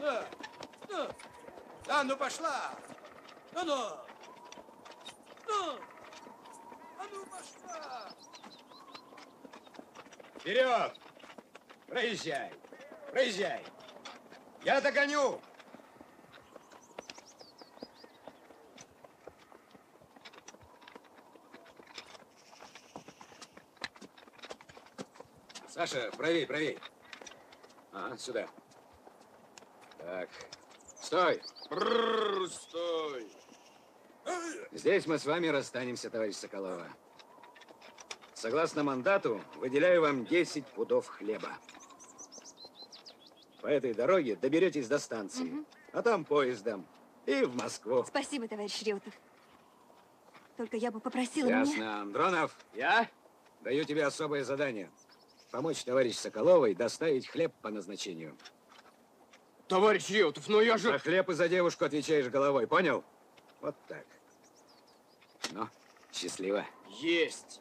Ну, да, ну пошла. Ну. Ну, а ну пошла. Вперед! Проезжай, проезжай. Я догоню. Саша, правей, правей. Ага, сюда. Так, стой. Стой. Здесь мы с вами расстанемся, товарищ Соколова. Согласно мандату, выделяю вам 10 пудов хлеба. По этой дороге доберетесь до станции, а там поездом и в Москву. Спасибо, товарищ Реутов. Только я бы попросила Ясно. меня... Андронов, я даю тебе особое задание. Помочь товарищу Соколовой доставить хлеб по назначению. Товарищ Реутов, но я же... За хлеб и за девушку отвечаешь головой, понял? Вот так. Ну, счастливо. Есть.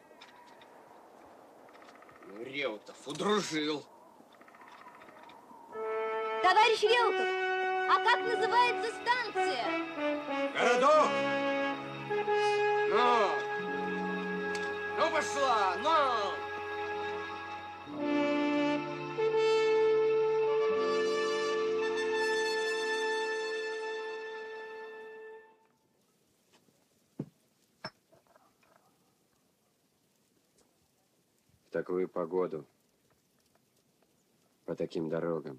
Ну, Реутов удружил. Товарищ Реутов, а как называется станция? Городок! Ну пошла, ну! В такую погоду, по таким дорогам.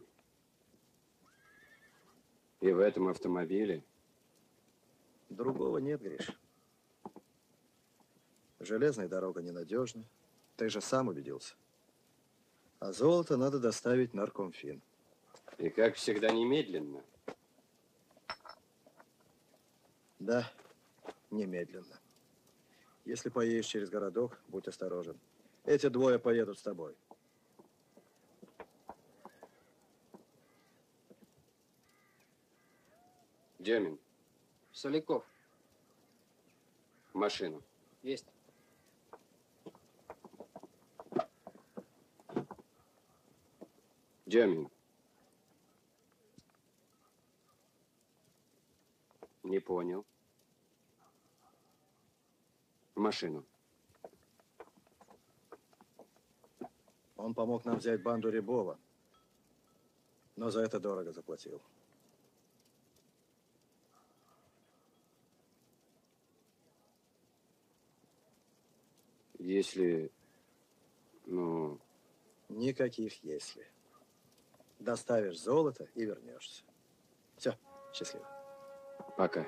И в этом автомобиле. Другого нет, Гриш. Железная дорога ненадежна. Ты же сам убедился. А золото надо доставить наркомфин. И как всегда немедленно. Да, немедленно. Если поедешь через городок, будь осторожен. Эти двое поедут с тобой. Демин, Соляков. в машину. Есть. Демин. Не понял. В машину. Он помог нам взять банду Рябова, но за это дорого заплатил. Если, ну... Никаких «если». Доставишь золото и вернешься. Все, счастливо. Пока.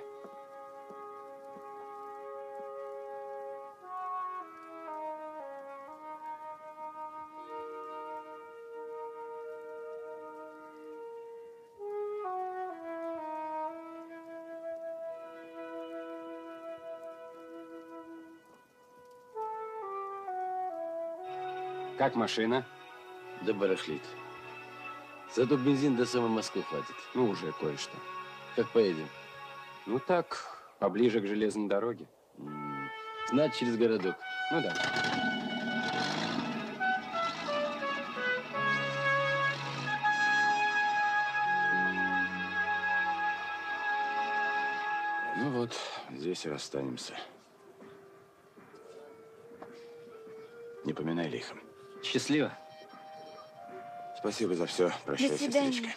Как машина? Да барахлит. Зато бензин до самой Москвы хватит. Ну, уже кое-что. Как поедем? Ну так, поближе к железной дороге. Значит, через городок. Ну да. Ну вот, здесь и расстанемся. Не поминай лихом. Счастливо. Спасибо за все. Прощай, До свидания. сестричка.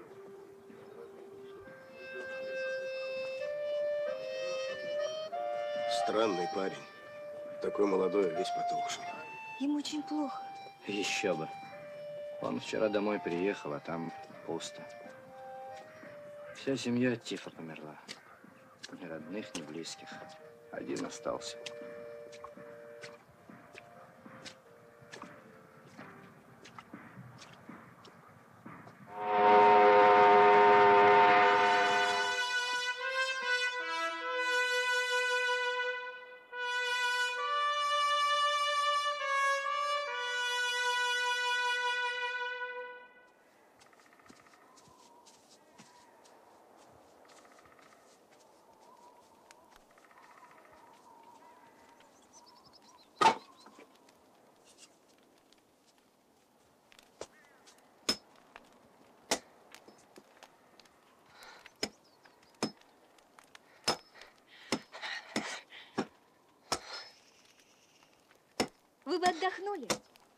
Странный парень. Такой молодой, весь потухший. Ему очень плохо. Еще бы. Он вчера домой приехал, а там пусто. Вся семья от тифа померла. Ни родных, ни близких. Один остался. Вы бы отдохнули.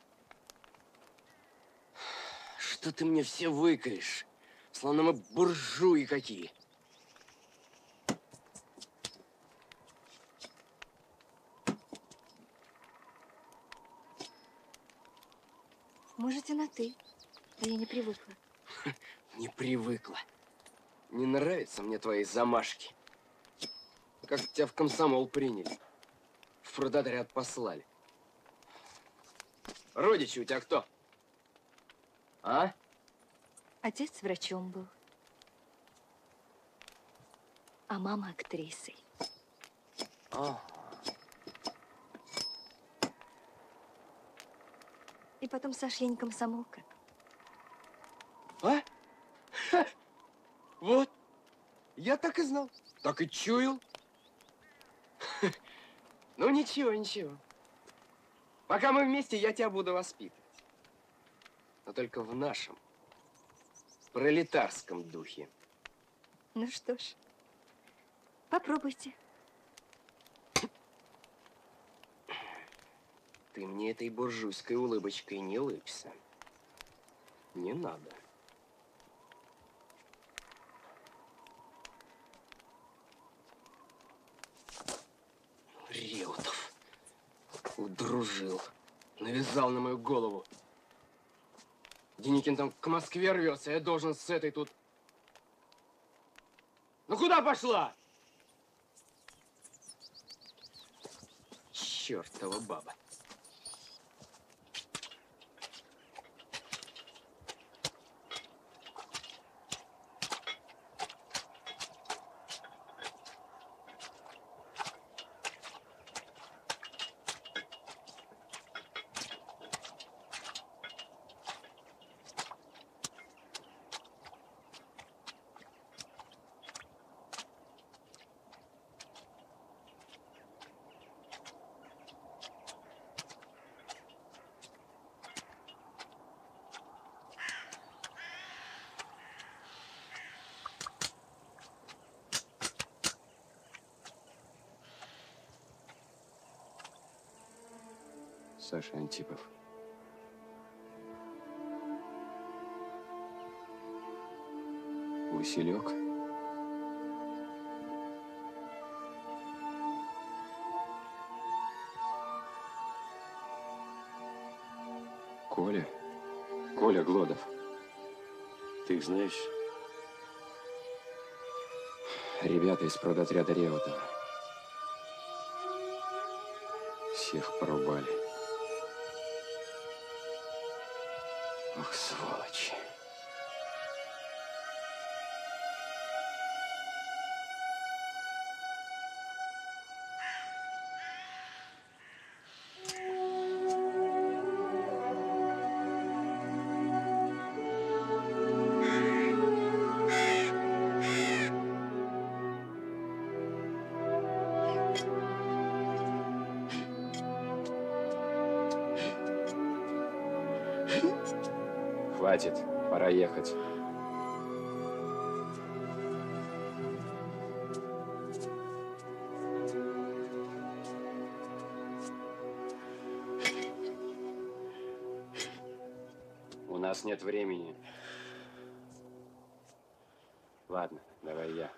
Что ты мне все выкаешь? Словно мы буржуи какие. Можете на «ты». Да я не привыкла. Не привыкла. Не нравятся мне твои замашки. Как тебя в комсомол приняли. В продотряд послали. Родичи у тебя кто? А? Отец врачом был. А мама актрисой. Ага. И потом, Саш, я не комсомолка. А? Ха! Вот. Я так и знал. Так и чуял. Ну, ничего, ничего. Пока мы вместе, я тебя буду воспитывать. Но только в нашем пролетарском духе. Ну что ж, попробуйте. Ты мне этой буржуйской улыбочкой не улыбся. Не надо. Реутов. Удружил. Навязал на мою голову. Деникин там к Москве рвется, я должен с этой тут... Ну куда пошла? Чёртова баба. Саша Антипов. Василек. Коля. Коля Глодов. Ты их знаешь? Ребята из продотряда Реутова. Всех порубали. Ох, сволочи. Хватит, пора ехать. У нас нет времени. Ладно, давай я.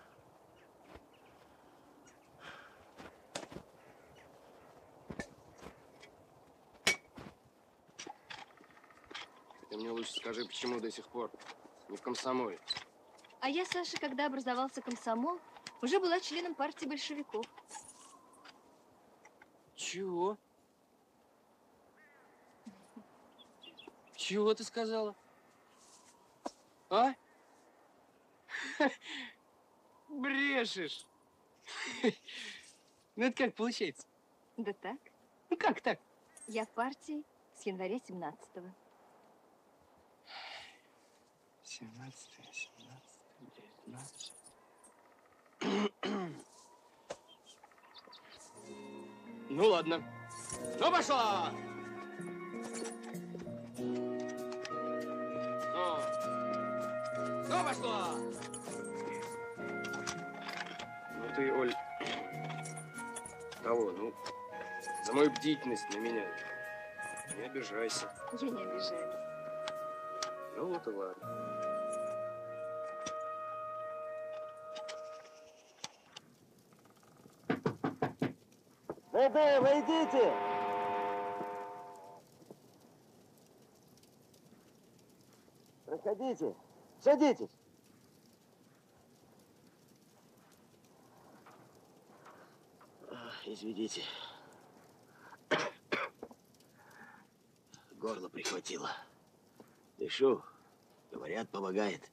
Ты мне лучше скажи, почему до сих пор не в комсомоле? А я, Саша, когда образовался комсомол, уже была членом партии большевиков. Чего? Чего ты сказала? А? Брешешь. Ну это как получается? Да так. Ну как так? Я в партии с января 17-го. 17, 17, 19. Ну ладно. Ну пошла! Ну пошла! Ну ты, Оль, того, ну, за мою бдительность на меня Не обижайся. Я не обижаюсь. Ну вот и ладно. Войдите! Проходите, садитесь. Извините. Горло прихватило. Дышу. Говорят, помогает.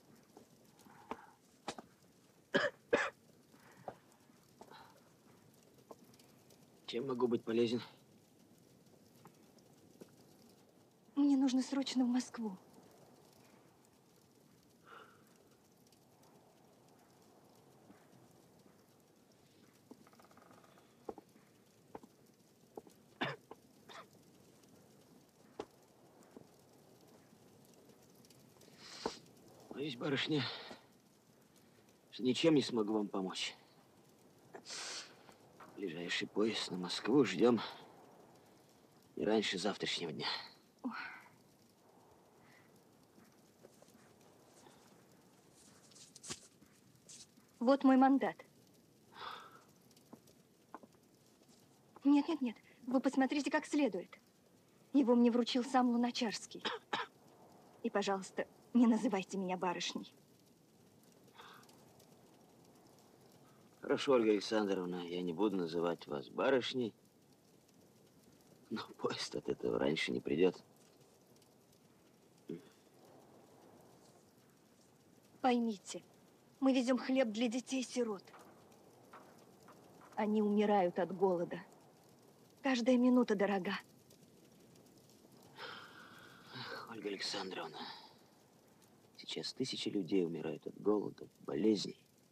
Чем могу быть полезен? Мне нужно срочно в Москву. Боюсь, барышня, что ничем не смогу вам помочь. Ближайший поезд на Москву ждем не раньше завтрашнего дня. Вот мой мандат. Нет, нет, нет. Вы посмотрите как следует. Его мне вручил сам Луначарский. И, пожалуйста, не называйте меня барышней. Хорошо, Ольга Александровна, я не буду называть вас барышней, но поезд от этого раньше не придет. Поймите, мы везем хлеб для детей-сирот. Они умирают от голода. Каждая минута дорога. Ах, Ольга Александровна, сейчас тысячи людей умирают от голода, болезней.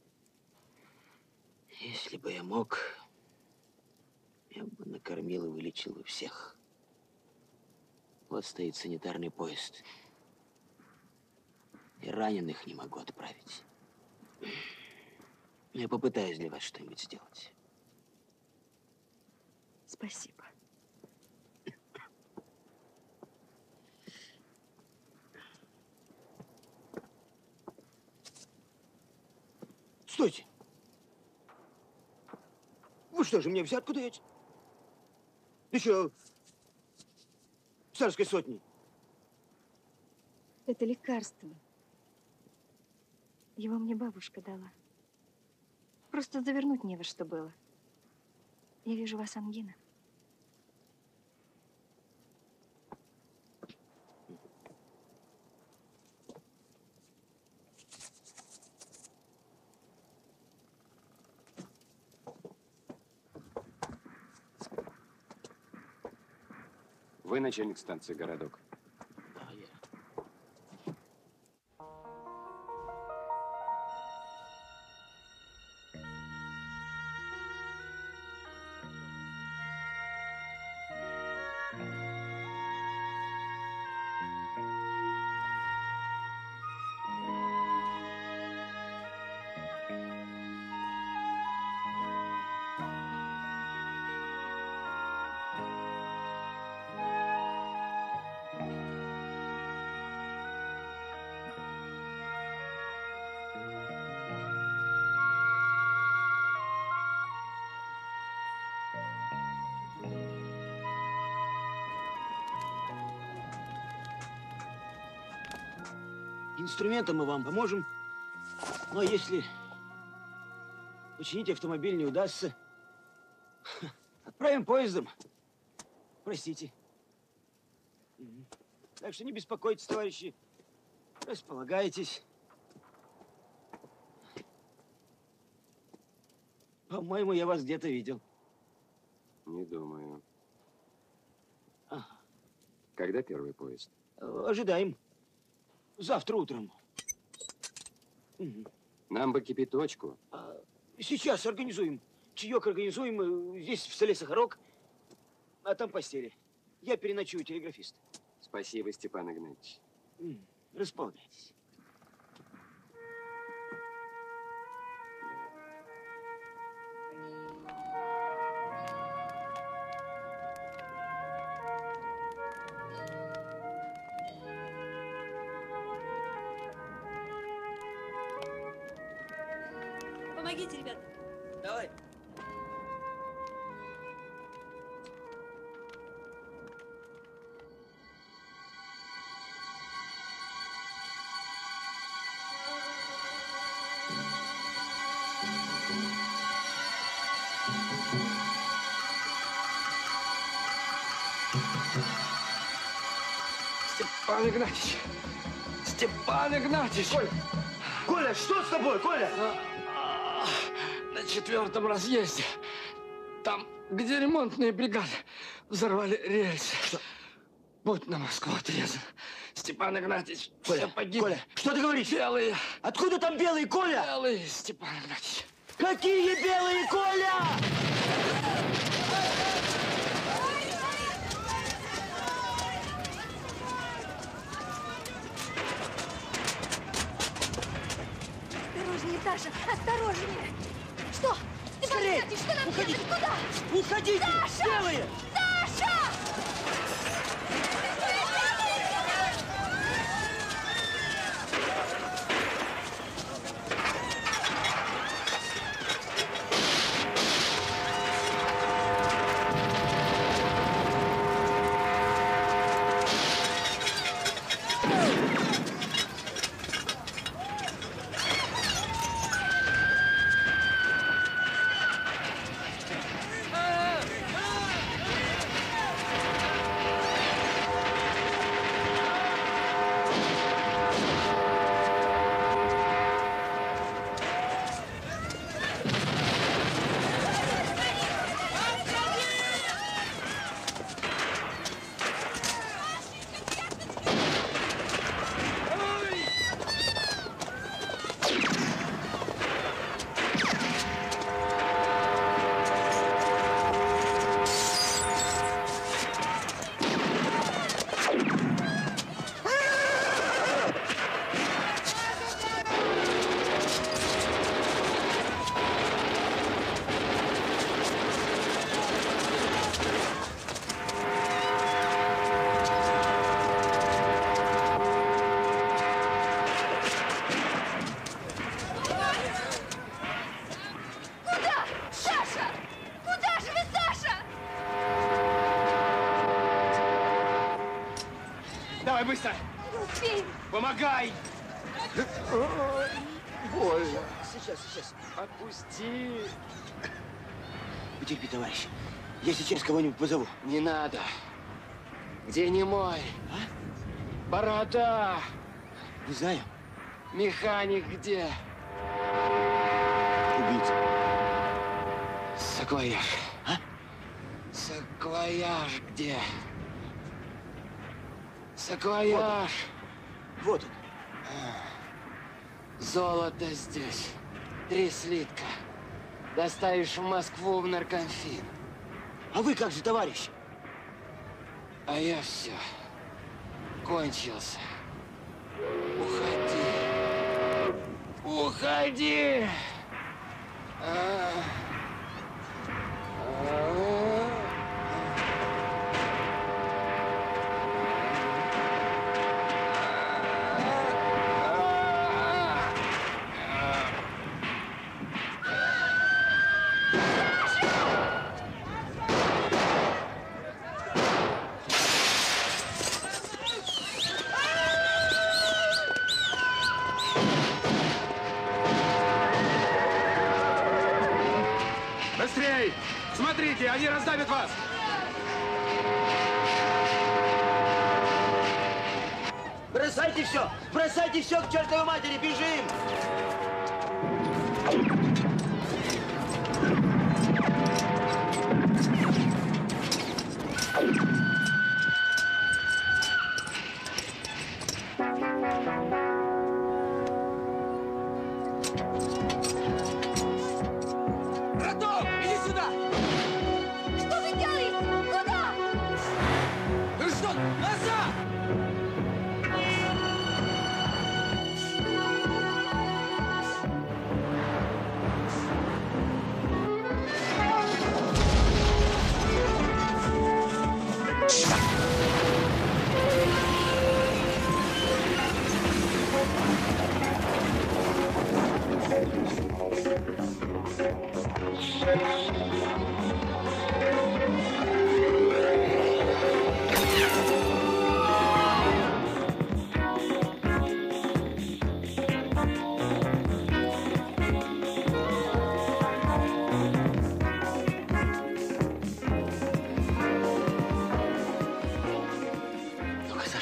Если бы я мог, я бы накормил и вылечил бы всех. Вот стоит санитарный поезд. И раненых не могу отправить. Я попытаюсь для вас что-нибудь сделать. Спасибо. Стойте! Вы что же, мне взятку даете? Еще царской сотни. Это лекарство. Его мне бабушка дала. Просто завернуть не во что было. Я вижу, у вас ангина. Вы начальник станции «Городок». Да, я. Инструментом мы вам поможем. Но если починить автомобиль не удастся, отправим поездом. Простите. Так что не беспокойтесь, товарищи. Располагайтесь. По-моему, я вас где-то видел. Не думаю. Ага. Когда первый поезд? Ожидаем. Завтра утром. Нам бы кипяточку. Сейчас организуем. Чаек организуем. Здесь в селе Сахарок. А там постели. Я переночую у телеграфиста. Спасибо, Степан Игнатьевич. Располагайтесь. Помогите, ребята. Давай. Степан Игнатьевич! Степан Игнатьевич! Коля! Коля, что с тобой, Коля? На 4-м разъезде. Там, где ремонтные бригады, взорвали рельсы. Что? Путь на Москву отрезан. Степан Игнатьевич, Коля, все погибли. Коля, что ты говоришь? Белые. Откуда там белые, Коля? Белые, Степан Игнатьевич. Какие белые, Коля? Осторожнее, Таша, осторожнее! Что? Степан Скорей! Игнатьевич, что нам Уходите! делать? Куда? Уходите! Таша! Белые! Таша! Давай быстро! Не успеем! Помогай! Больно. Сейчас. Отпусти. Потерпи, товарищ. Я сейчас кого-нибудь позову. Не надо. Где Немой? Борода. Не знаю. Механик где? Убийца. Саквояж. А? Саквояж где? Саквояж. Вот он. Золото здесь. 3 слитка. Доставишь в Москву в наркомфин. А вы как же, товарищ? А я все. Кончился. Уходи. Уходи! Быстрей! Смотрите, они раздавят вас! Бросайте все! Бросайте все к чертовой матери! Бежим! Браток, иди сюда! Что вы делаете? Куда? Ну что, назад!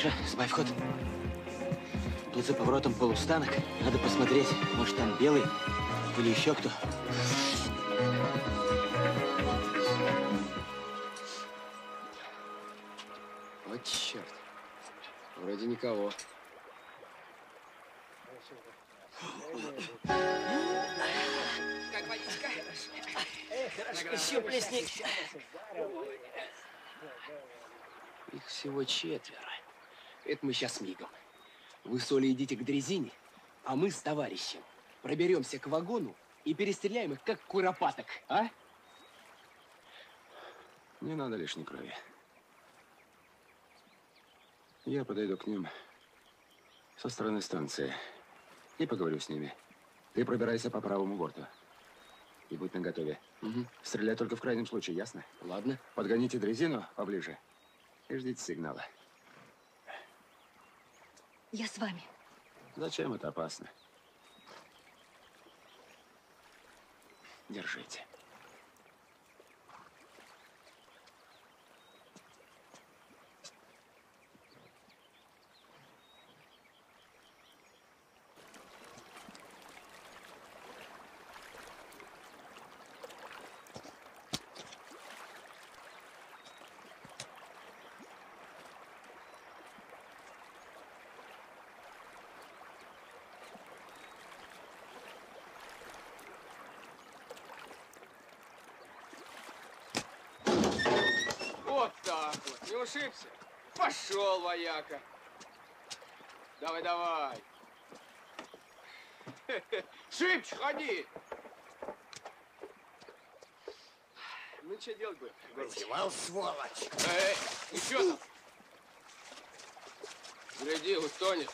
Саша, сбавь ход. Тут за поворотом полустанок. Надо посмотреть, может, там белый или еще кто. Вот черт. Вроде никого. Как водичка? Хорошо, еще плесни. Их всего 4. Это мы сейчас мигом. Вы с Олей идите к дрезине, а мы с товарищем проберемся к вагону и перестреляем их, как куропаток, а? Не надо лишней крови. Я подойду к ним со стороны станции и поговорю с ними. Ты пробирайся по правому борту. И будь наготове. Угу. Стрелять только в крайнем случае, ясно? Ладно. Подгоните дрезину поближе и ждите сигнала. Я с вами. Зачем это опасно? Держите. Вот так вот. Не ушибся? Пошел, вояка. Давай, давай. Шибче, ходи. Ну, что делать будем? Зевал, сволочь. Эй, ну что там? Гляди, утонет.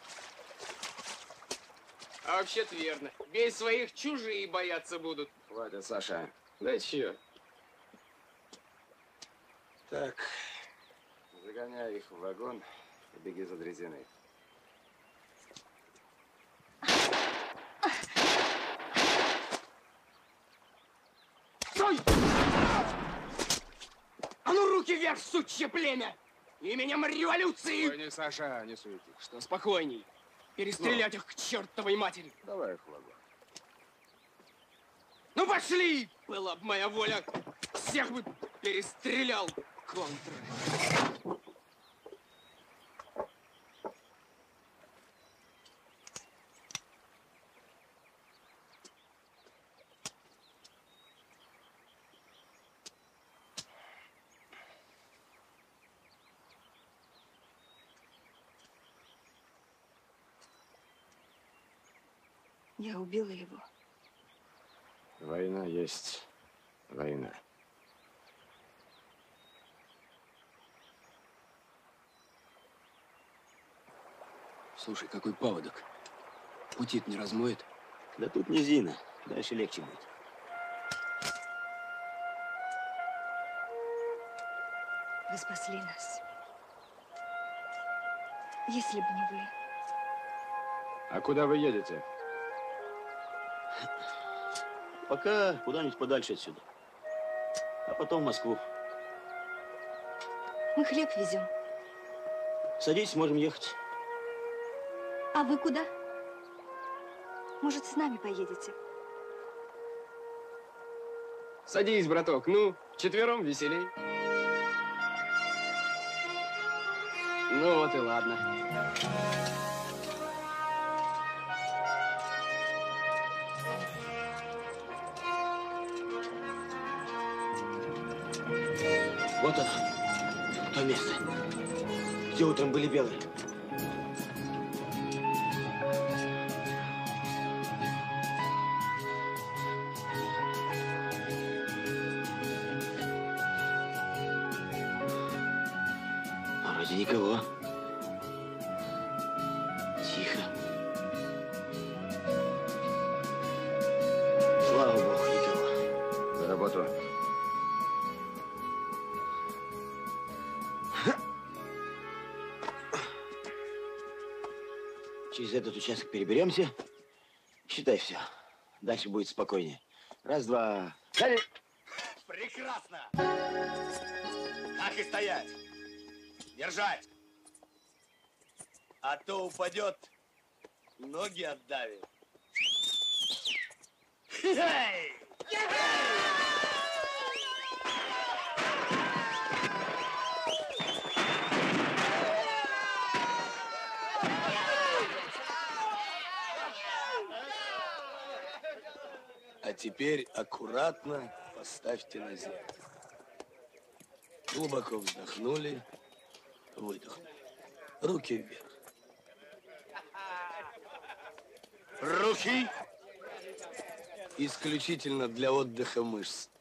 А вообще-то верно. Бей своих, чужие бояться будут. Хватит, Саша. Да чё? Так, загоняй их в вагон и беги за дрезиной. Стой! А ну руки вверх, сучье племя! Именем революции! Спокойней, Саша, не суетись. Что спокойней? Перестрелять их к чертовой матери! Давай их в вагон. Ну пошли! Была бы моя воля, всех бы перестрелял контр. Я убила его. Война есть война. Слушай, какой паводок. Пути-то не размоет. Да тут низина. Дальше легче будет. Вы спасли нас. Если бы не вы. А куда вы едете? Пока куда-нибудь подальше отсюда. А потом в Москву. Мы хлеб везем. Садитесь, можем ехать. А вы куда? Может, с нами поедете? Садись, браток, ну, вчетвером веселей. Ну вот и ладно. Вот оно. То место, где утром были белые. Вроде никого. Тихо. Слава богу, никого. За работу. Через этот участок переберемся. Считай все. Дальше будет спокойнее. Раз, два. Далее. Прекрасно! Так и стоять! Держать! а то упадет, ноги отдавит. А теперь аккуратно поставьте на землю. Глубоко вздохнули, выдохнули. Руки вверх. Руки исключительно для отдыха мышц.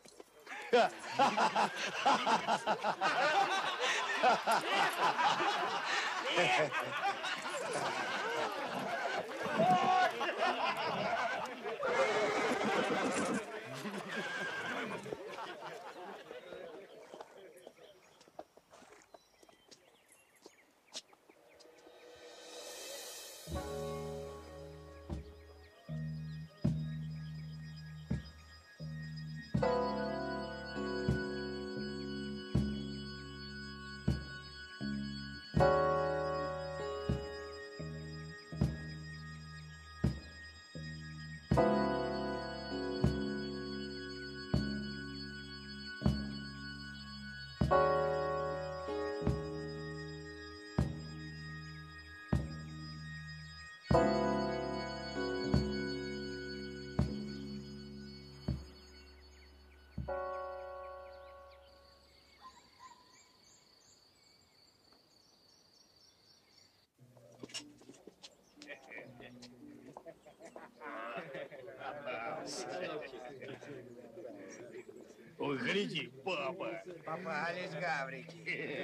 Ой, гляди, папа. Попались гаврики.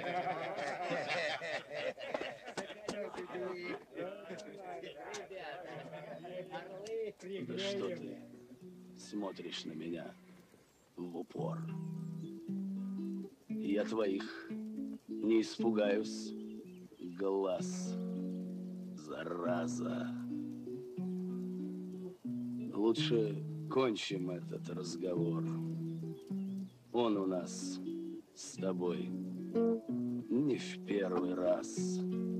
Да что ты смотришь на меня в упор? Я твоих не испугаюсь глаз, зараза. Лучше кончим этот разговор. Он у нас с тобой не в первый раз.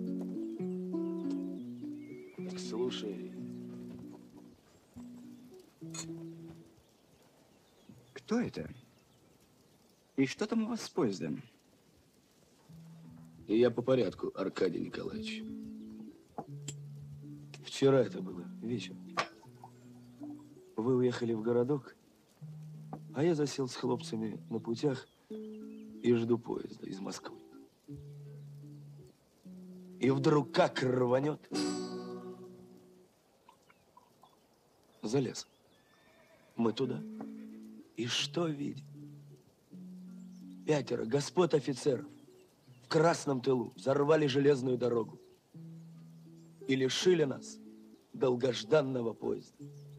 Так слушай. Кто это? И что там у вас с поездом? И я по порядку, Аркадий Николаевич. Вчера это было, вечером. Вы уехали в городок, а я засел с хлопцами на путях и жду поезда из Москвы. И вдруг как рванет. Залез. Мы туда. И что видим? 5 господ офицеров в красном тылу взорвали железную дорогу и лишили нас долгожданного поезда.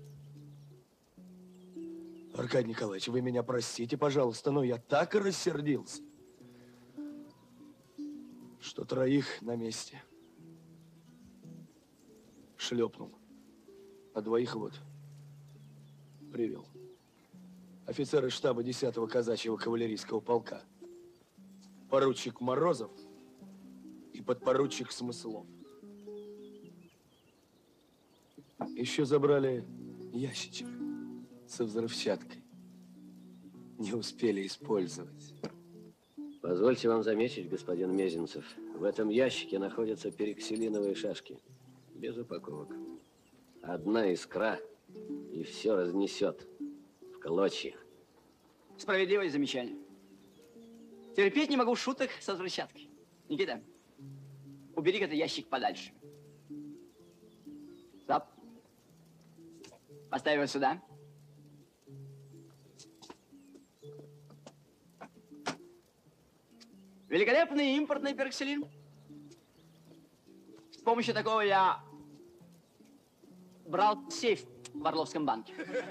Аркадий Николаевич, вы меня простите, пожалуйста, но я так рассердился, что 3 на месте шлепнул, а 2 вот привел. Офицеры штаба 10-го казачьего кавалерийского полка. Поручик Морозов и подпоручик Смыслов. Еще забрали ящичек со взрывчаткой. Не успели использовать. Позвольте вам заметить, господин Мезенцев, в этом ящике находятся перекселиновые шашки. Без упаковок. Одна искра, и все разнесет в клочья. Справедливое замечание. Терпеть не могу шуток со взрывчаткой. Никита, убери этот ящик подальше. Стоп. Поставь его сюда. Великолепный импортный пероксилин. С помощью такого я брал сейф в Орловском банке.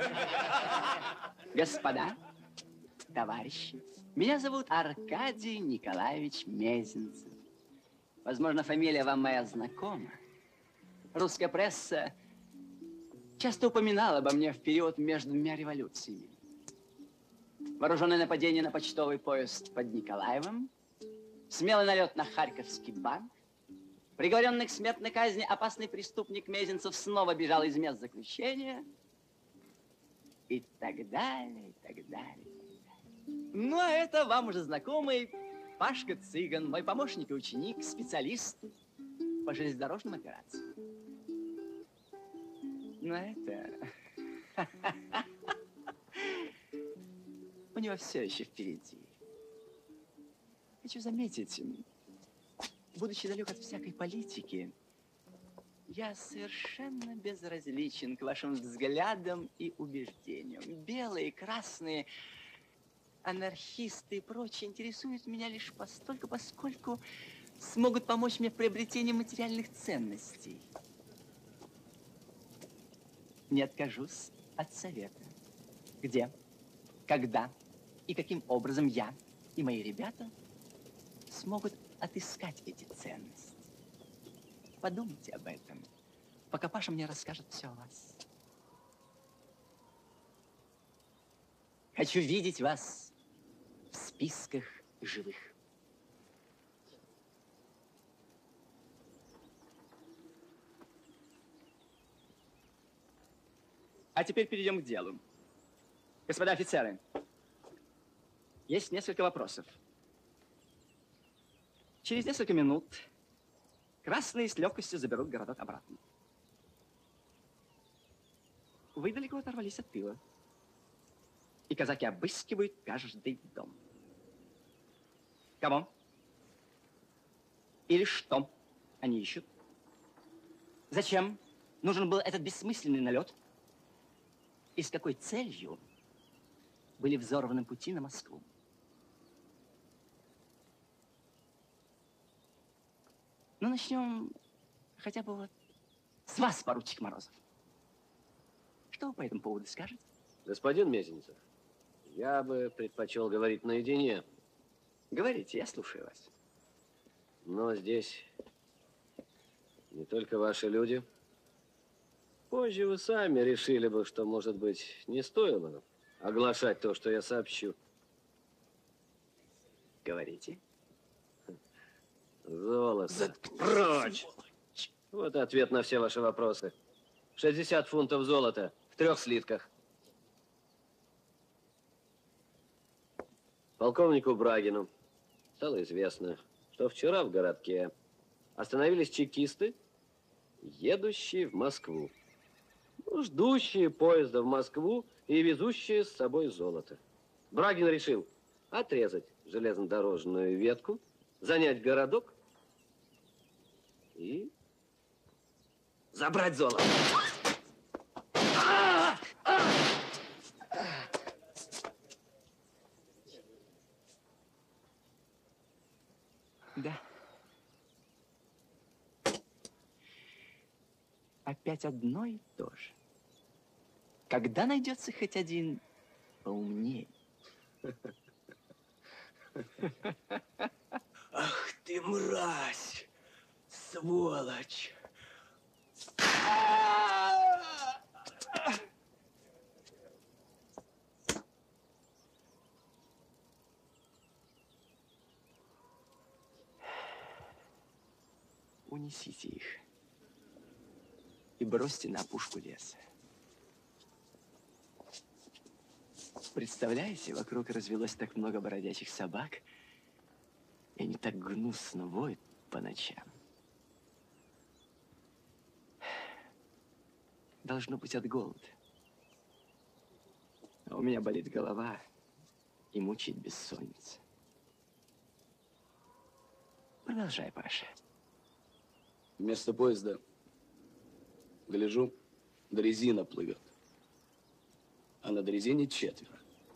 Господа, товарищи, меня зовут Аркадий Николаевич Мезенцев. Возможно, фамилия вам моя знакома. Русская пресса часто упоминала обо мне в период между 2 революциями. Вооруженное нападение на почтовый поезд под Николаевым, смелый налет на Харьковский банк, Приговоренный к смертной казни опасный преступник Мезенцев снова бежал из мест заключения. И так далее, и так далее. Ну, а это вам уже знакомый Пашка Цыган, мой помощник и ученик, специалист по железнодорожным операциям. Ну, это... У него все еще впереди. Хочу заметить, будучи далек от всякой политики, я совершенно безразличен к вашим взглядам и убеждениям. Белые, красные, анархисты и прочие интересуют меня лишь постольку, поскольку смогут помочь мне в приобретении материальных ценностей. Не откажусь от совета. Где, когда и каким образом я и мои ребята смогут отыскать эти ценности. Подумайте об этом, пока Паша мне расскажет все о вас. Хочу видеть вас в списках живых. А теперь перейдем к делу. Господа офицеры, есть несколько вопросов. Через несколько минут красные с легкостью заберут городок обратно. Вы далеко оторвались от тыла. И казаки обыскивают каждый дом. Кого? Или что они ищут? Зачем нужен был этот бессмысленный налет? И с какой целью были взорваны пути на Москву? Ну, начнем хотя бы вот с вас, поручик Морозов. Что вы по этому поводу скажете? Господин Мезенцев, я бы предпочел говорить наедине. Говорите, я слушаю вас. Но здесь не только ваши люди. Позже вы сами решили бы, что, может быть, не стоило оглашать то, что я сообщу. Говорите. Золото. Прочь! Вот ответ на все ваши вопросы. 60 фунтов золота в 3 слитках. Полковнику Брагину стало известно, что вчера в городке остановились чекисты, едущие в Москву. Ждущие поезда в Москву и везущие с собой золото. Брагин решил отрезать железнодорожную ветку, занять городок и забрать золото. Да. Опять одно и то же. Когда найдется хоть один поумнее? Ах ты, мразь! Сволочь! Унесите их и бросьте на опушку леса. Представляете, вокруг развелось так много бродячих собак, и они так гнусно воют по ночам. Должно быть от голода. А у меня болит голова и мучает бессонница. Продолжай, Паша. Вместо поезда, гляжу, дрезина плывет. А на дрезине 4.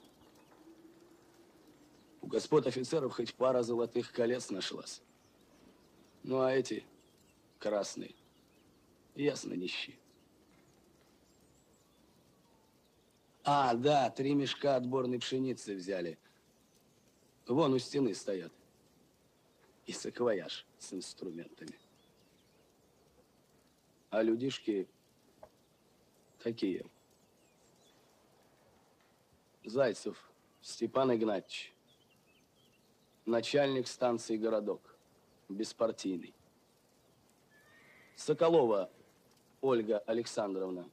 У господ офицеров хоть пара золотых колец нашлась. Ну, а эти красные, ясно, нищие. А, да, 3 мешка отборной пшеницы взяли. Вон у стены стоят. И саквояж с инструментами. А людишки такие. Зайцев Степан Игнатьевич. Начальник станции «Городок». Беспартийный. Соколова Ольга Александровна.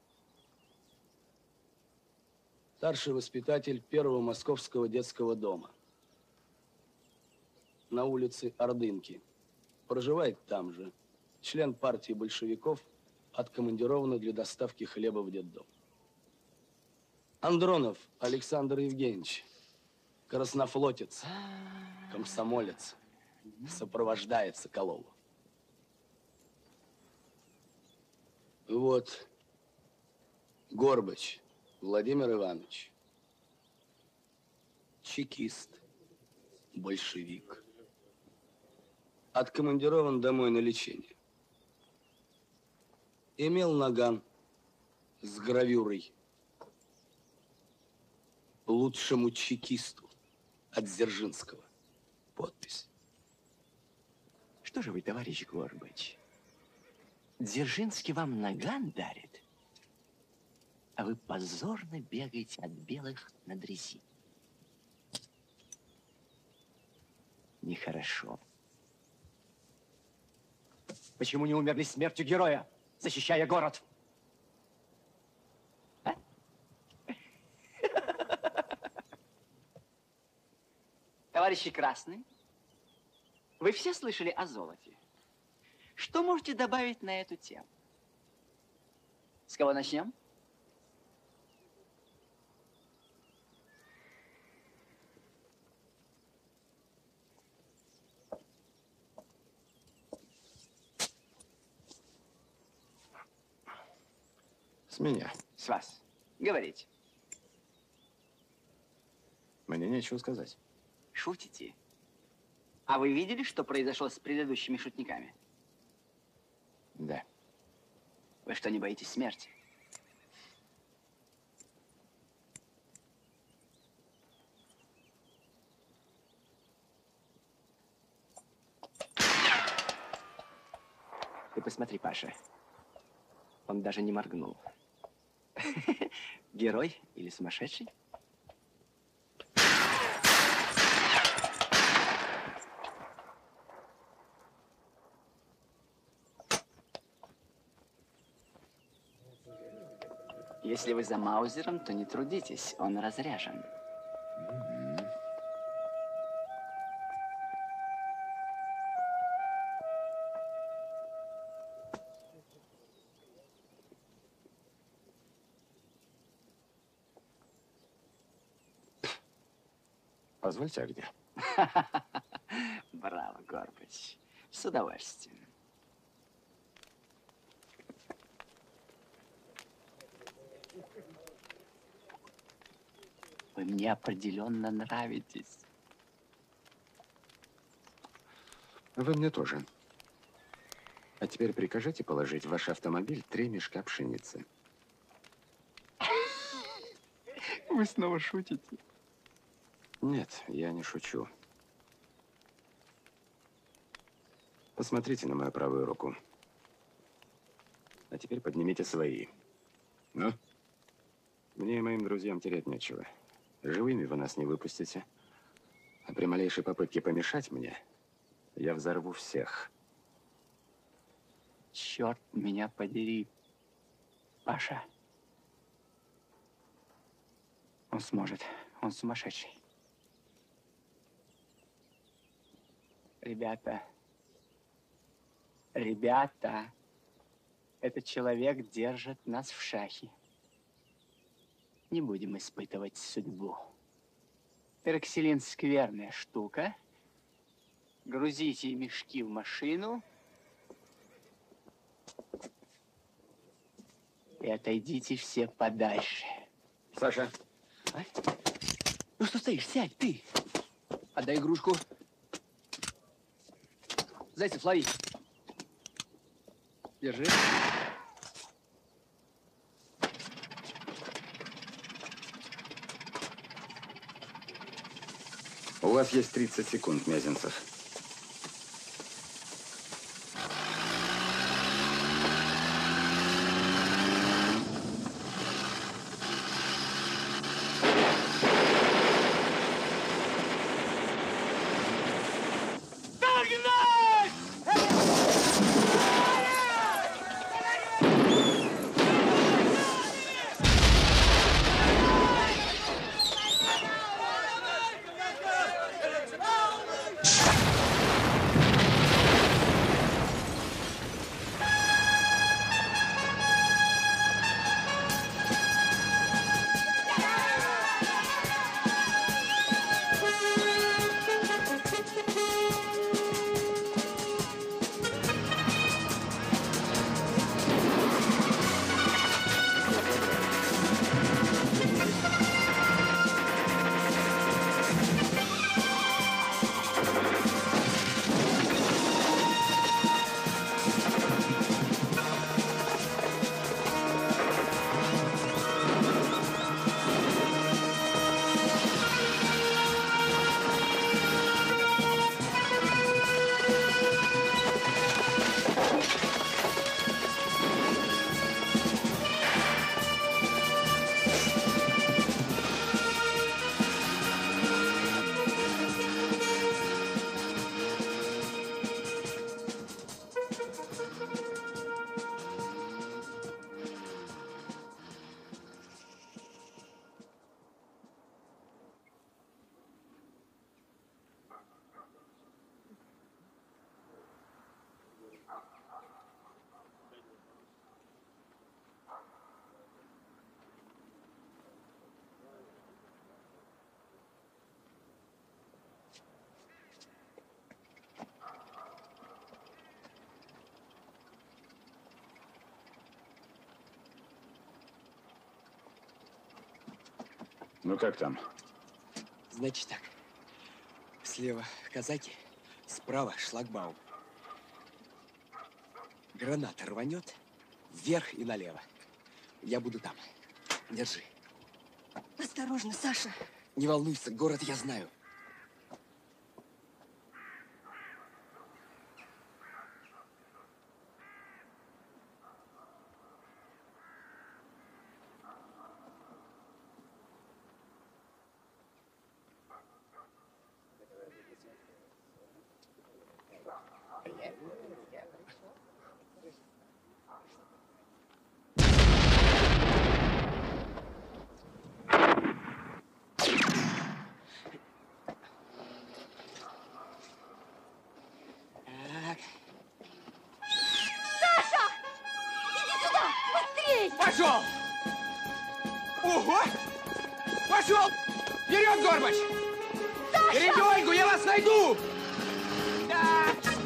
Старший воспитатель Первого Московского детского дома. На улице Ордынки. Проживает там же. Член партии большевиков, откомандирован для доставки хлеба в детдом. Андронов Александр Евгеньевич. Краснофлотец, комсомолец. Сопровождает Соколову. Вот Горбач Владимир Иванович. Чекист, большевик. Откомандирован домой на лечение. Имел наган с гравюрой лучшему чекисту от Дзержинского. Подпись. Что же вы, товарищ Горбач? Дзержинский вам наган дарит, а вы позорно бегаете от белых на дрезине. Нехорошо. Почему не умерли смертью героя, защищая город? А? Товарищи красные, вы все слышали о золоте? Что можете добавить на эту тему? С кого начнем? С меня. С вас. Говорите. Мне нечего сказать. Шутите? А вы видели, что произошло с предыдущими шутниками? Да. Вы что, не боитесь смерти? Ты посмотри, Паша. Он даже не моргнул. Герой или сумасшедший? Если вы за Маузером, то не трудитесь, он разряжен. Позвольте, а где? Браво, Горбач. С удовольствием. Вы мне определенно нравитесь. Вы мне тоже. А теперь прикажите положить в ваш автомобиль 3 мешка пшеницы. Вы снова шутите? Нет, я не шучу. Посмотрите на мою правую руку. А теперь поднимите свои. Ну? Мне и моим друзьям терять нечего. Живыми вы нас не выпустите. А при малейшей попытке помешать мне, я взорву всех. Черт меня подери. Паша. Он сможет. Он сумасшедший. Ребята. Ребята. Этот человек держит нас в шахе. Не будем испытывать судьбу. Пероксилин — скверная штука. Грузите мешки в машину и отойдите все подальше. Саша. А? Ну что стоишь? Сядь, ты. Отдай игрушку. Зайцев, лови. Держи. У вас есть 30 секунд, Мезенцев. Ну как там? Значит так. Слева казаки, справа шлагбаум. Граната рванет вверх и налево. Я буду там. Держи. Осторожно, Саша. Не волнуйся, город я знаю. Пошел! Ого! Пошел! Вперед, Горбач! Берите Ольгу, я вас найду! Да!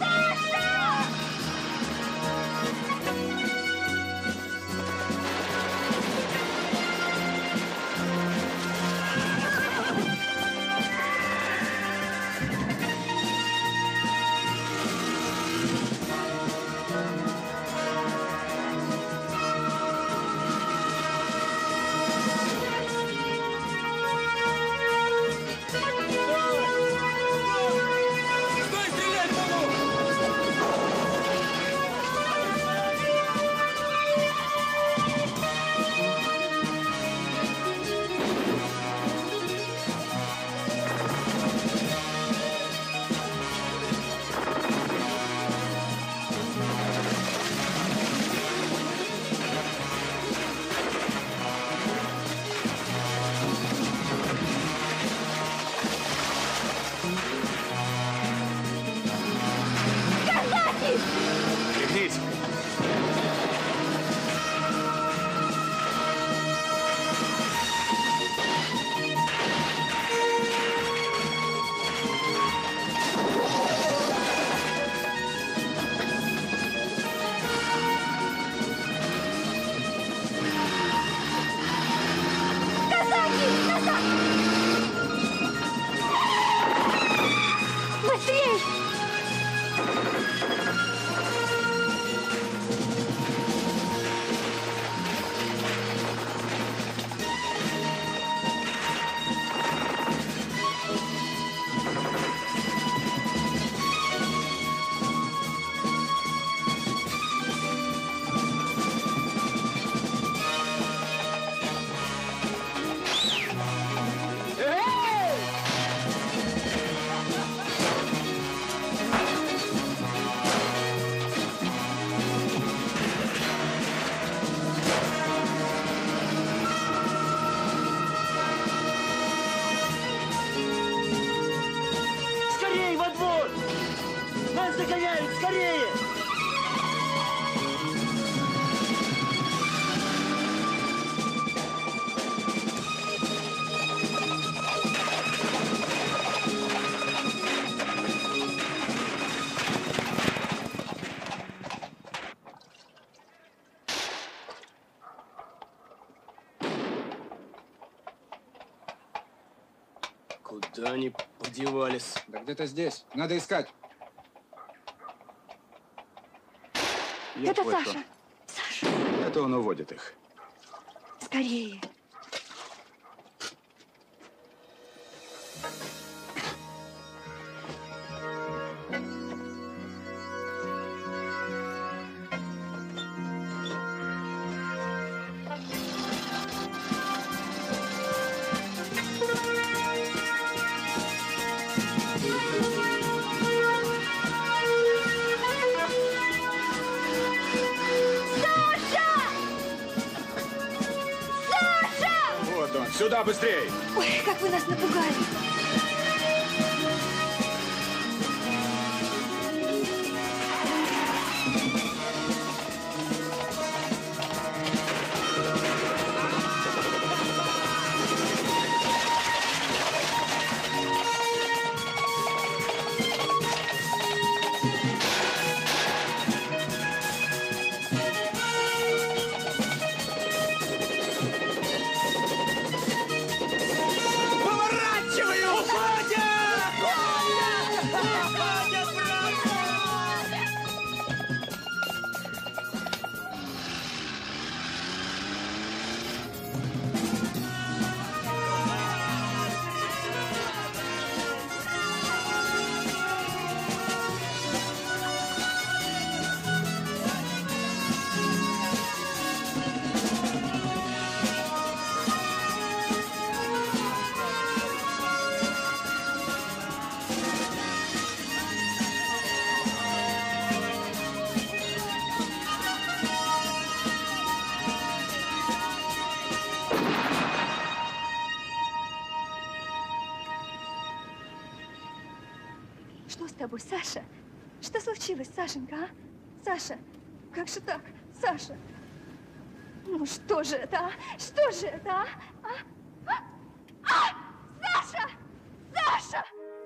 Куда они подевались? Да где-то здесь. Надо искать. Это вот Саша. Саша. Это он уводит их. Скорее. Сюда, быстрей! Ой, как вы нас напугали! Что с тобой, Саша? Что случилось, Сашенька, а? Саша, как же так, Саша? Ну что же это, а? Что же это, а? Саша! Саша!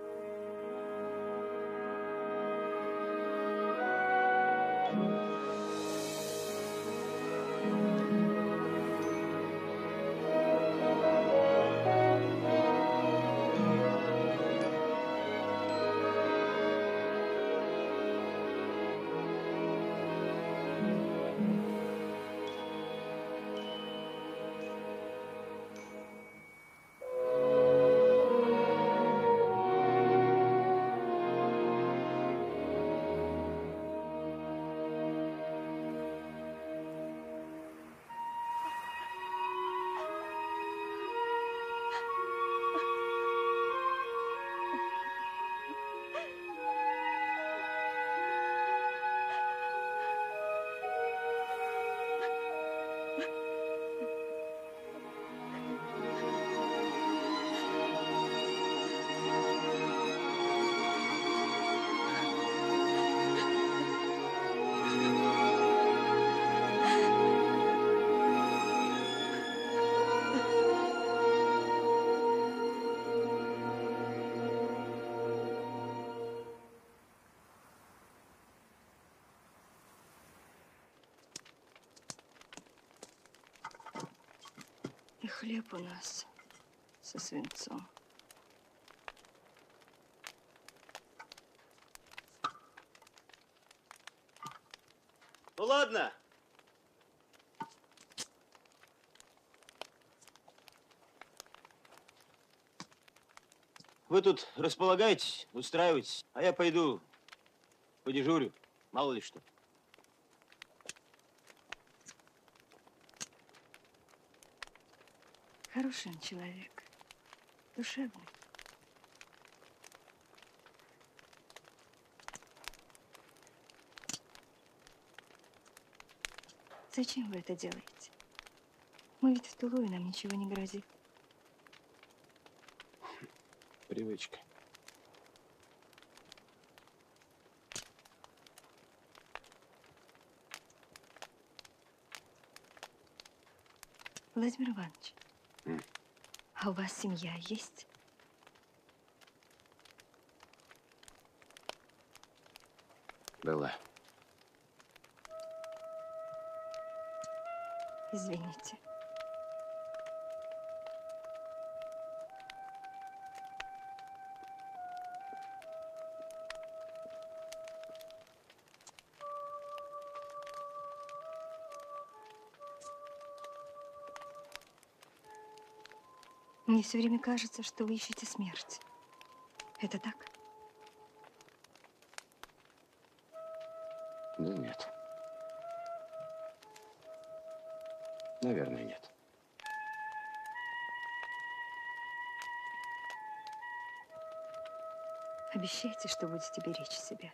И хлеб у нас со свинцом. Ну ладно. Вы тут располагаетесь, устраивайтесь, а я пойду подежурю, мало ли что. Хороший он человек, душевный. Зачем вы это делаете? Мы ведь в тылу, и нам ничего не грозит. Привычка. Владимир Иванович, а у вас семья есть? Была. Извините. Мне все время кажется, что вы ищете смерть. Это так? Ну, нет. Наверное, нет. Обещайте, что будете беречь себя.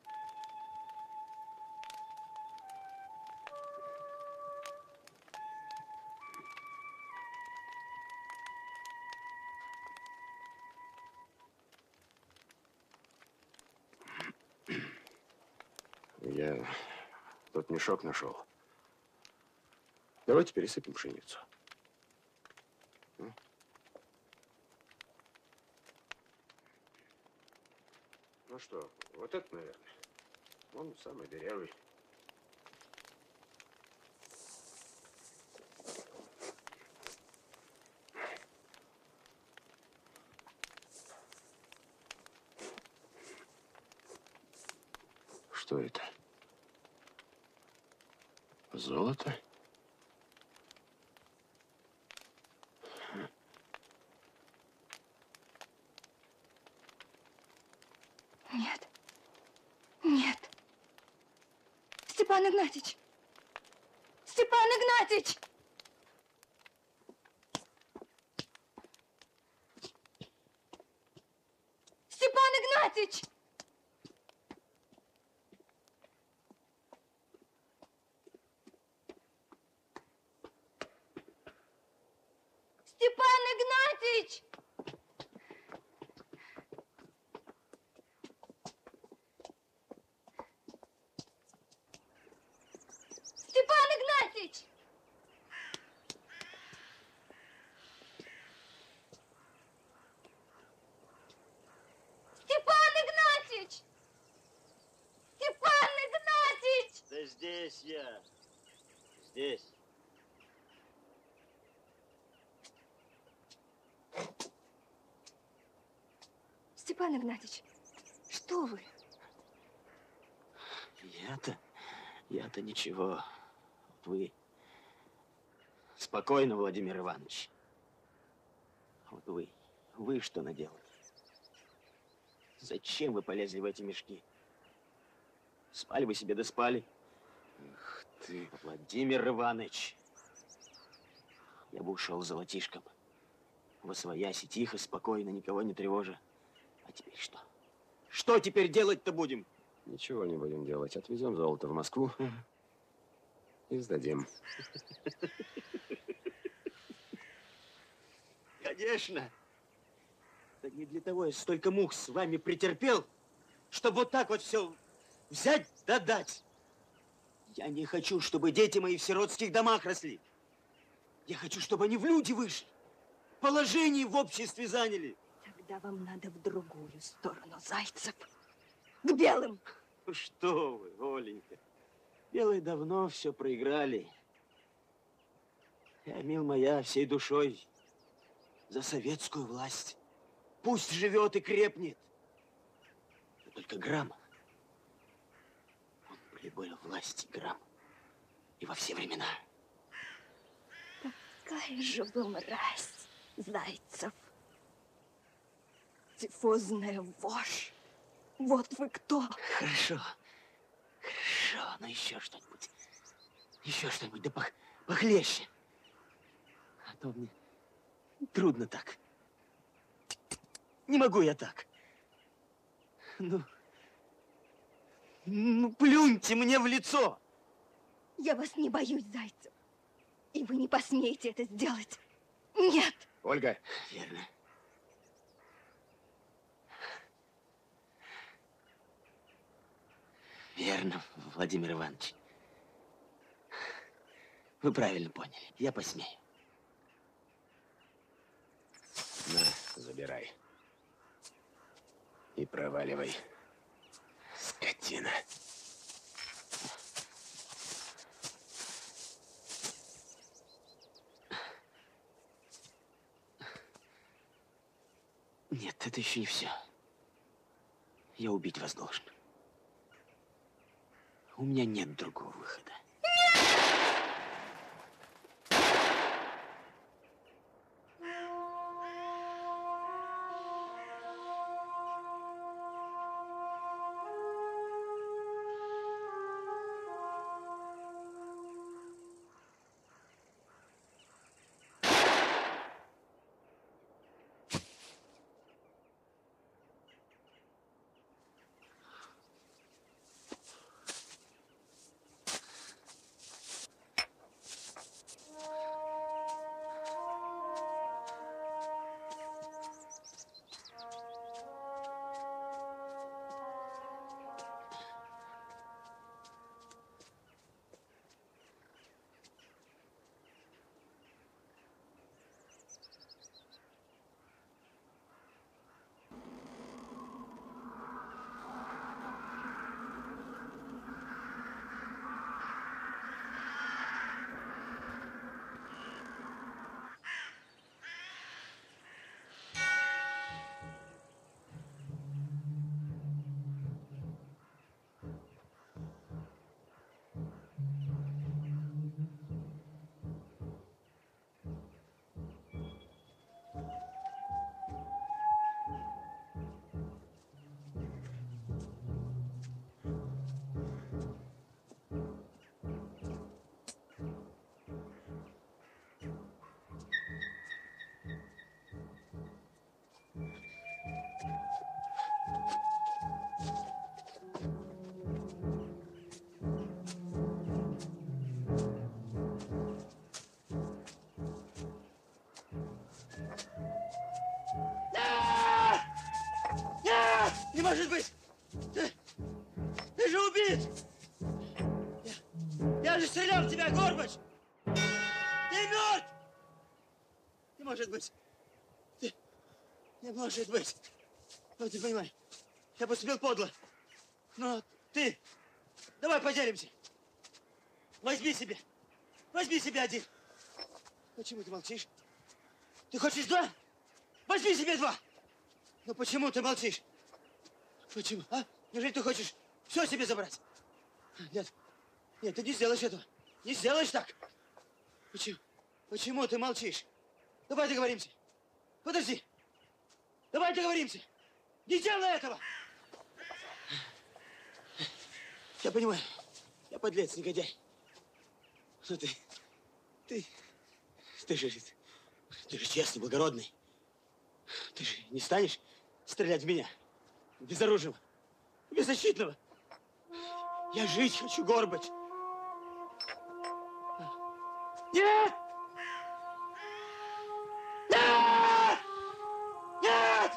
Я тут мешок нашел. Давайте пересыпем пшеницу. Ну что, вот это, наверное. Он самый дырявый. Что это? Золото? Нет. Нет. Степан Игнатьич! Степан Игнатьич! Степан Игнатьич! Степан Игнатьич! Игнатьич! Степан Игнатьич! Степан Игнатьич! Да здесь я. Здесь. Степан Игнатьич, что вы? Я-то ничего. Вы спокойно, Владимир Иванович. Вот вы что наделали? Зачем вы полезли в эти мешки? Спали бы себе, да спали. Ах ты. Владимир Иванович, я бы ушел золотишком. Восвоясь и тихо, спокойно, никого не тревожа. А теперь что? Что теперь делать-то будем? Ничего не будем делать. Отвезем золото в Москву и сдадим. Конечно. Да не для того я столько мук с вами претерпел, чтобы вот так вот все взять да дать. Я не хочу, чтобы дети мои в сиротских домах росли. Я хочу, чтобы они в люди вышли, положение в обществе заняли. Тогда вам надо в другую сторону, Зайцев. К белым. Ну что вы, Оленька. Белые давно все проиграли. Я, мил моя, всей душой за советскую власть. Пусть живет и крепнет. Но только грамм. Он прибыл власти грамм. И во все времена. Какая же вы мразь, Зайцев. Тифозная вошь. Вот вы кто. Хорошо. Хорошо, но еще что-нибудь. Еще что-нибудь, да похлеще. А то мне трудно так. Не могу я так. Ну, плюньте мне в лицо. Я вас не боюсь, Зайцев. И вы не посмеете это сделать. Нет. Ольга. Верно. Верно, Владимир Иванович. Вы правильно поняли. Я посмею. На, забирай. И проваливай, скотина. Нет, это еще не все. Я убить вас должен. У меня нет другого выхода. Не может быть! Ты же убит! Я же стрелял в тебя, Горбач! Ты мертв! Не может быть. Не может быть. Ну, ты понимаешь, я поступил подло. Но ты... Давай поделимся. Возьми себе один. Почему ты молчишь? Ты хочешь 2? Возьми себе 2. Но почему ты молчишь? Почему, а? Неужели ты хочешь все себе забрать? Нет, ты не сделаешь этого. Не сделаешь так. Почему ты молчишь? Давай договоримся. Подожди. Давай договоримся. Не делай этого. Я понимаю. Я подлец, негодяй. Но ты же честный, благородный. Ты же не станешь стрелять в меня? Безоружного, беззащитного. Я жить хочу, Горбач. Нет! Нет! Нет!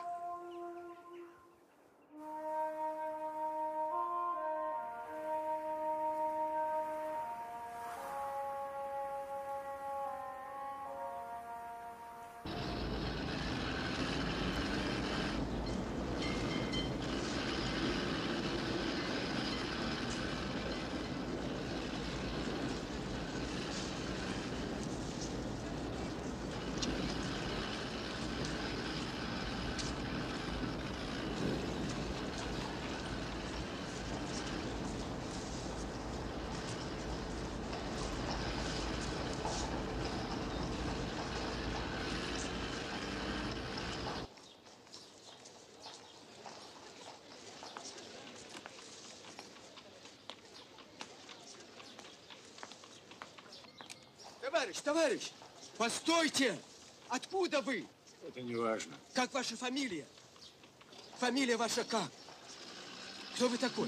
Товарищ, постойте! Откуда вы? Это не важно. Как ваша фамилия? Фамилия ваша как? Кто вы такой?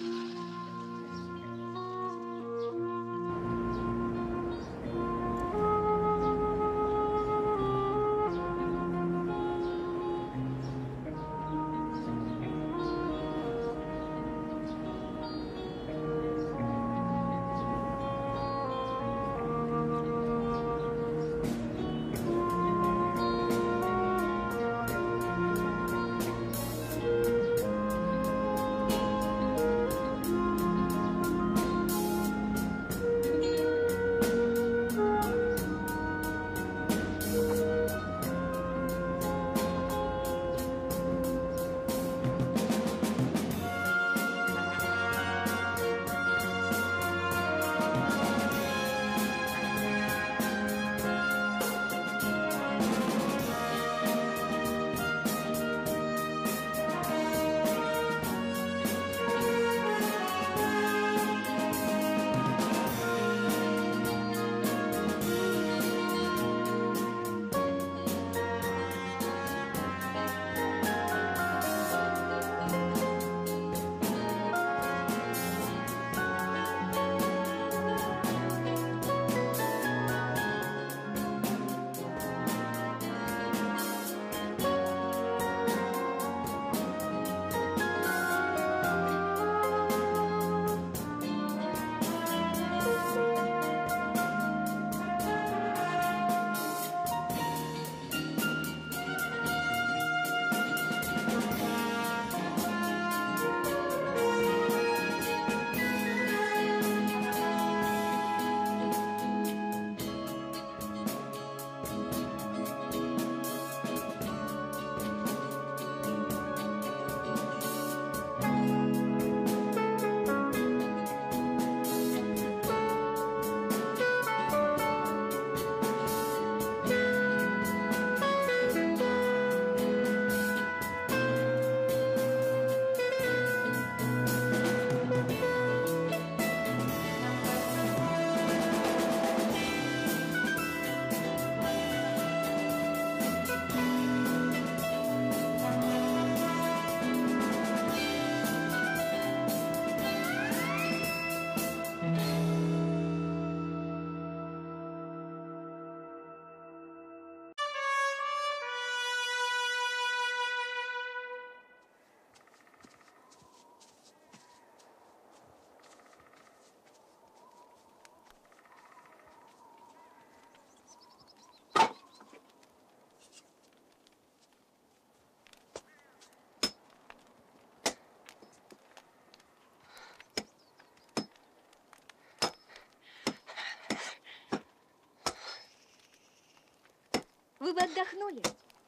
вы отдохнули?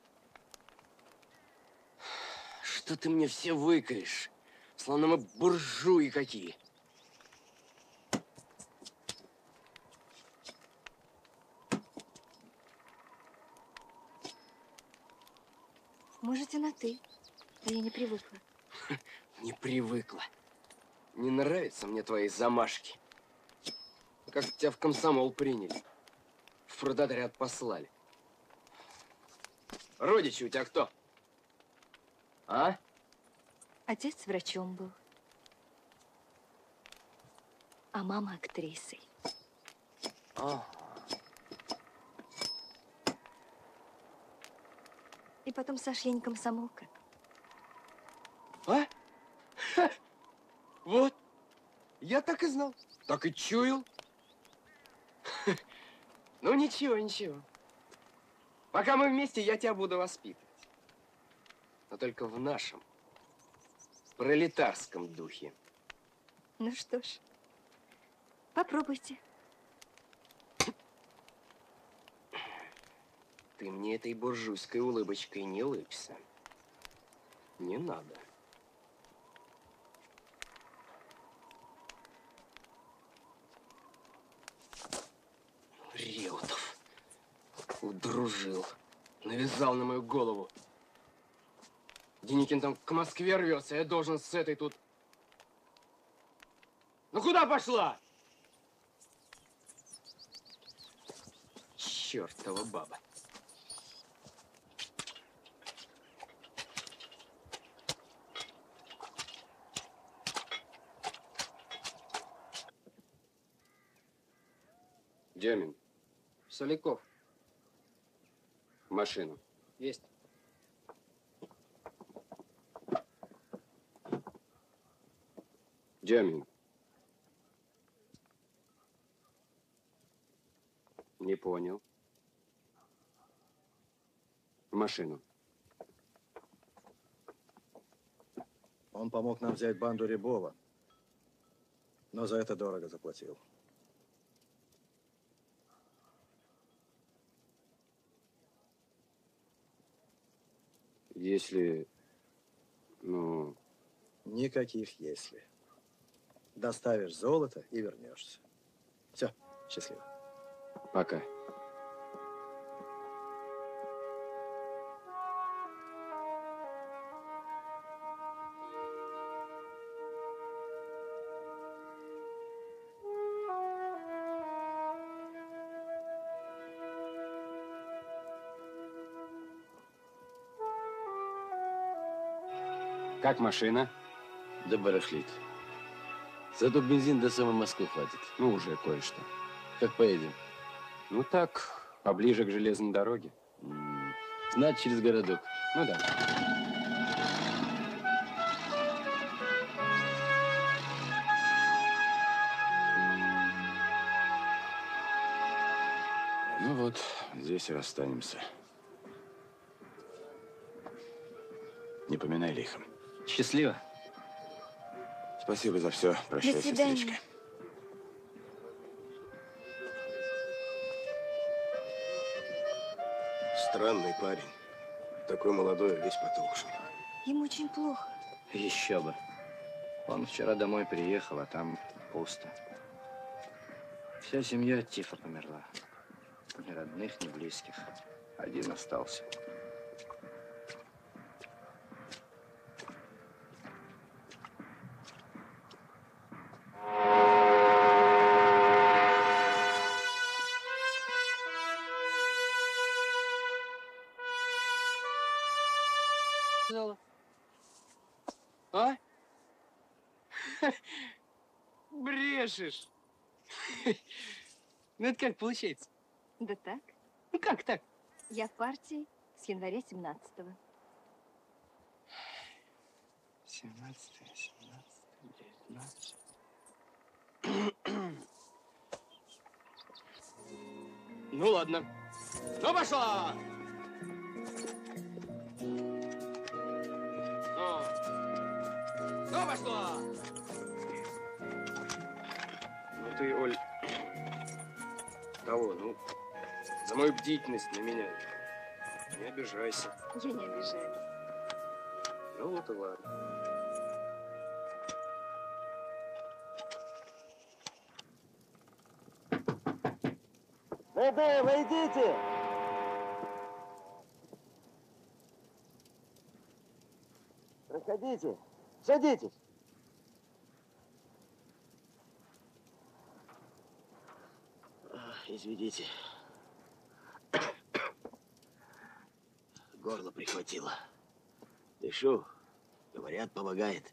Что ты мне все выкаешь? Словно мы буржуи какие. Можете на «ты», а я не привыкла. Не привыкла. Не нравятся мне твои замашки. Как тебя в комсомол приняли. В продотряд послали. Родичи у тебя кто? А? Отец врачом был, а мама актрисой. И потом Саша, я не комсомолка. А? Ха! Вот. Я так и знал. Так и чуял. Ну, ничего, ничего. Пока мы вместе, я тебя буду воспитывать. Но только в нашем пролетарском духе. Ну что ж, попробуйте. Ты мне этой буржуйской улыбочкой не улыбься. Не надо. Реутов. Удружил. Навязал на мою голову. Деникин там к Москве рвется, я должен с этой тут... Ну куда пошла? Чёртова баба. Демин. Соляков. В машину. Есть. Демин. Не понял. В машину. Он помог нам взять банду Рябова, но за это дорого заплатил. Если, ну... Никаких «если». Доставишь золото и вернешься. Все, счастливо. Пока. Как машина? Да барахлит. Зато бензин до самой Москвы хватит. Ну, уже кое-что. Как поедем? Ну так, поближе к железной дороге. Значит, через городок. Ну да. Ну вот, здесь и расстанемся. Не поминай лихом. Счастливо. Спасибо за все. Прощай, До свидания. сестричка. Странный парень. Такой молодой, весь потухший. Ему очень плохо. Еще бы. Он вчера домой приехал, а там пусто. Вся семья от тифа померла. Ни родных, ни близких. Один остался. А? Брешешь. Ну это как получается? Да так. Ну как так? Я в партии с января 17-го. 17, 18, 19. Ну ладно. Ну пошла! Ну пошла! Ну ты, Оль, того, ну, за мою бдительность на меня Не обижайся. Я не обижаюсь. Ну вот и ладно. Войдите! Проходите, садитесь. Извините. Горло прихватило. Дышу. Говорят, помогает.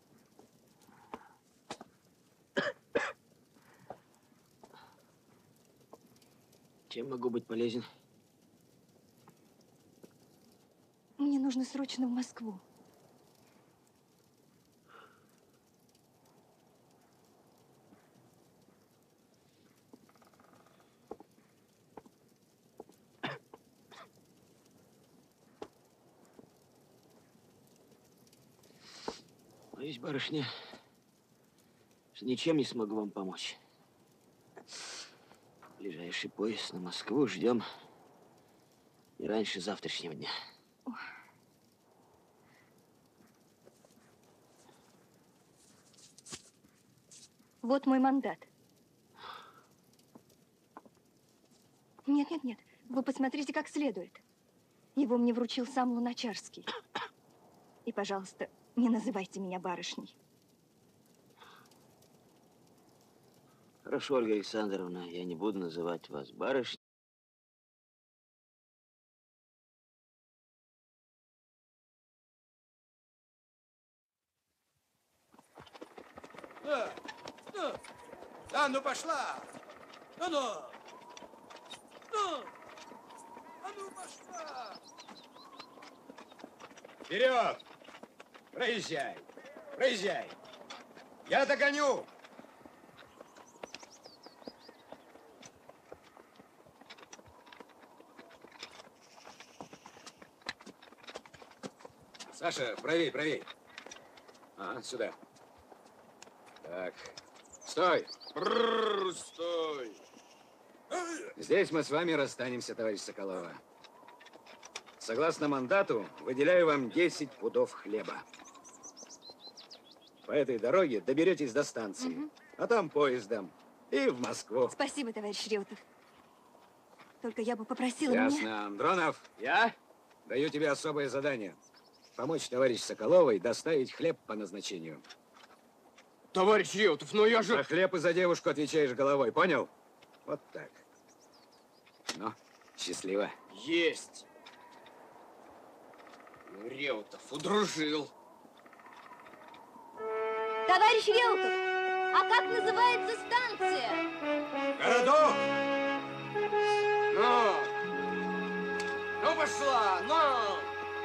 Чем могу быть полезен? Мне нужно срочно в Москву. Боюсь, барышня, что ничем не смогу вам помочь. Ближайший поезд на Москву ждем не раньше завтрашнего дня. Вот мой мандат. Нет, нет, нет. Вы посмотрите как следует. Его мне вручил сам Луначарский. И, пожалуйста, не называйте меня барышней. Хорошо, Ольга Александровна, я не буду называть вас барышней. Да, ну пошла! Ну! А ну пошла! Вперед! Проезжай! Проезжай! Я догоню! Саша, правей, правей. Ага, сюда. Так. Стой! Стой! Здесь мы с вами расстанемся, товарищ Соколова. Согласно мандату, выделяю вам 10 пудов хлеба. По этой дороге доберетесь до станции, а там поездом и в Москву. Спасибо, товарищ Реутов. Только я бы попросила Ясно. меня... Андронов, я даю тебе особое задание. Помочь товарищ Соколовой доставить хлеб по назначению. Товарищ Реутов, ну я же... За хлеб и за девушку отвечаешь головой, понял? Вот так. Ну, счастливо. Есть. Ну, Реутов удружил. Товарищ Реутов, а как называется станция? Городок! Ну, пошла, ну!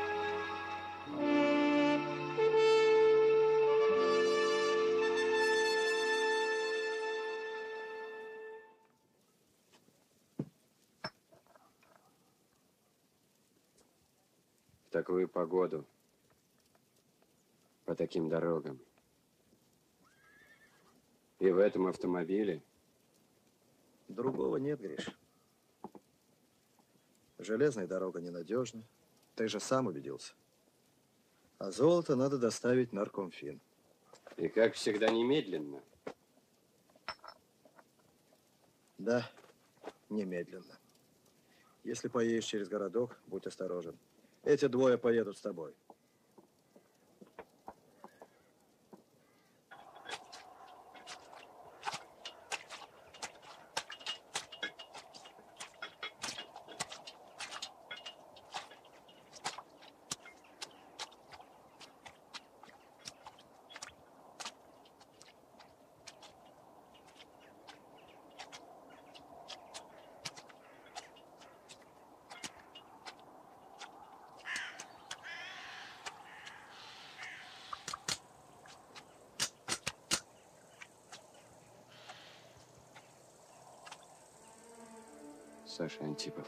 В такую погоду, по таким дорогам. И в этом автомобиле. Другого нет, Гриш. Железная дорога ненадежна. Ты же сам убедился. А золото надо доставить наркомфин. И как всегда немедленно. Да, немедленно. Если поедешь через городок, будь осторожен. Эти двое поедут с тобой. Саша Антипов.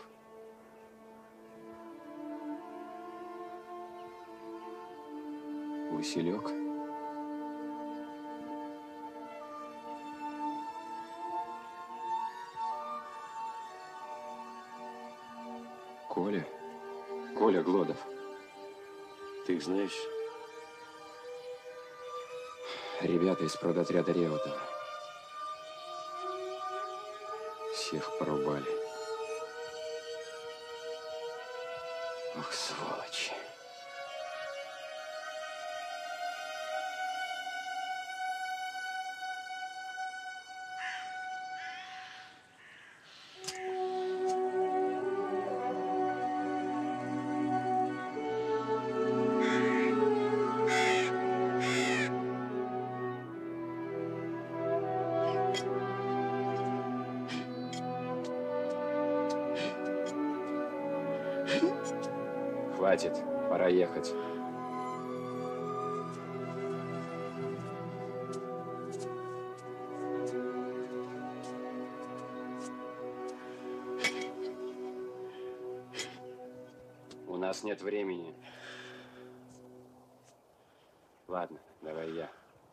Василек. Коля. Коля Глодов. Ты их знаешь? Ребята из продотряда Реутова. Всех порубали. Ох, сволочи. Хватит, пора ехать. У нас нет времени. Ладно, давай я.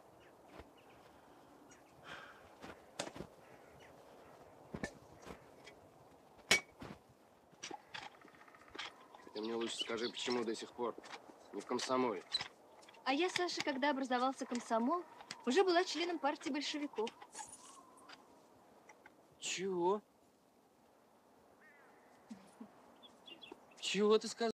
Ты мне лучше скажи, почему до сих пор не в комсомоле? А я, Саша, когда образовался комсомол, уже была членом партии большевиков. Чего? Чего ты сказал?